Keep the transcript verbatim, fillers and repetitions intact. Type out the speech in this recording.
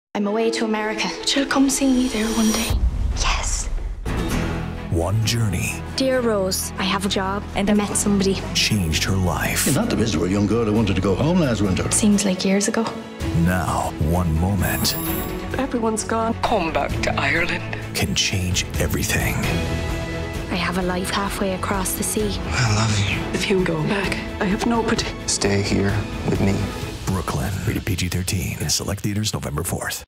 I'm away to America. She'll come see me there one day. Yes. One journey. Dear Rose, I have a job and I met somebody. Changed her life. You're not the miserable young girl who wanted to go home last winter. Seems like years ago. Now, one moment. Everyone's gone. Come back to Ireland. Can change everything. I have a life halfway across the sea. I love you. If you go back, I have nobody. Stay here with me. Brooklyn. Rated P G thirteen. In select theaters November fourth.